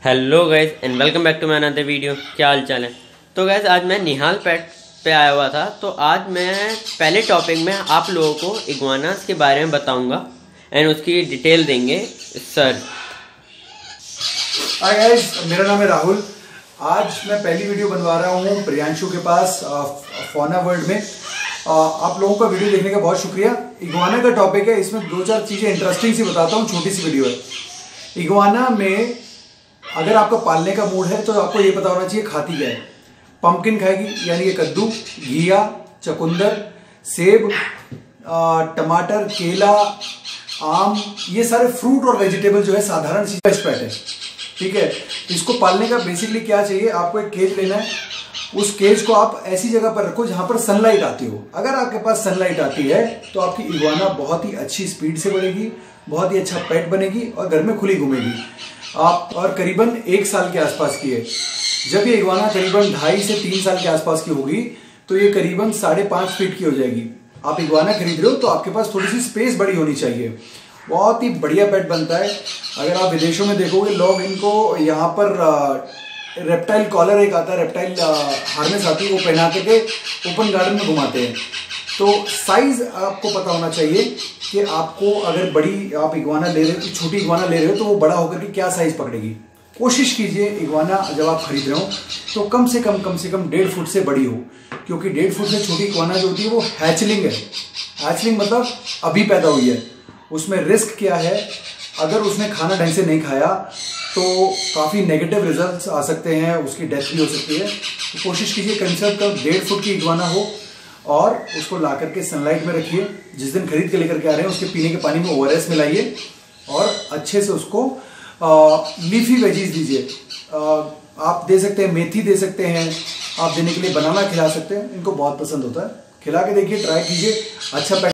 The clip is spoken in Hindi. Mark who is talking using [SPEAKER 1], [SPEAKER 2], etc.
[SPEAKER 1] Hello guys and welcome back to my another video. क्या हाल चाल है। तो गाइज आज मैं निहाल पेट पे आया हुआ था। तो आज मैं पहले टॉपिक में आप लोगों को इग्वानास के बारे में बताऊंगा एंड उसकी डिटेल देंगे सर।
[SPEAKER 2] हाय गाइज, मेरा नाम है राहुल। आज मैं पहली वीडियो बनवा रहा हूँ प्रियांशु के पास फौना वर्ल्ड में। आप लोगों का वीडियो देखने का बहुत शुक्रिया। इग्वाना का टॉपिक है, इसमें दो चार चीज़ें इंटरेस्टिंग सी बताता हूँ, छोटी सी वीडियो है। इग्वाना में अगर आपका पालने का मूड है तो आपको ये पता होना चाहिए खाती क्या है। पंपकिन खाएगी यानी कि कद्दू, घिया, चकुंदर, सेब, टमाटर, केला, आम, ये सारे फ्रूट और वेजिटेबल जो है साधारण सी बेस्ट पेट है। ठीक है, इसको पालने का बेसिकली क्या चाहिए, आपको एक केज लेना है। उस केज को आप ऐसी जगह पर रखो जहां पर सनलाइट आती हो। अगर आपके पास सनलाइट आती है तो आपकी इग्वाना बहुत ही अच्छी स्पीड से बढ़ेगी, बहुत ही अच्छा पेट बनेगी और घर में खुली घूमेगी। आप और करीबन 1 साल के आसपास की है। जब ये इग्वाना करीबन 2.5 से 3 साल के आसपास की होगी तो ये करीबन 5.5 फीट की हो जाएगी। आप इग्वाना खरीद रहे हो तो आपके पास थोड़ी सी स्पेस बड़ी होनी चाहिए। बहुत ही बढ़िया पेट बनता है। अगर आप विदेशों में देखोगे, लोग इनको यहाँ पर रेप्टाइल कॉलर एक आता है, रेप्टाइल हार्नेस आती है, वो पहना के ओपन गार्डन में घुमाते हैं। तो साइज आपको पता होना चाहिए कि आपको अगर बड़ी आप इग्वाना ले रहे हो, छोटी इग्वाना ले रहे हो तो वो बड़ा होकर के क्या साइज पकड़ेगी। कोशिश कीजिए इग्वाना जब आप खरीद रहे हो तो कम से कम 1.5 फुट से बड़ी हो, क्योंकि 1.5 फुट से छोटी इग्वाना जो होती है वो हैचलिंग है। हैचलिंग मतलब अभी पैदा हुई है। उसमें रिस्क क्या है, अगर उसने खाना ढंग से नहीं खाया तो काफ़ी नेगेटिव रिजल्ट्स आ सकते हैं, उसकी डेथ भी हो सकती है। तो कोशिश कीजिए कम से कम 1.5 फुट की इग्वाना हो और उसको ला करके सनलाइट में रखिए। जिस दिन खरीद के लेकर के आ रहे हैं उसके पीने के पानी में ORS मिलाइए और अच्छे से उसको लीफी वेजीज दीजिए। आप दे सकते हैं, मेथी दे सकते हैं, आप देने के लिए बनाना खिला सकते हैं। इनको बहुत पसंद होता है, खिला के देखिए, ट्राई कीजिए। अच्छा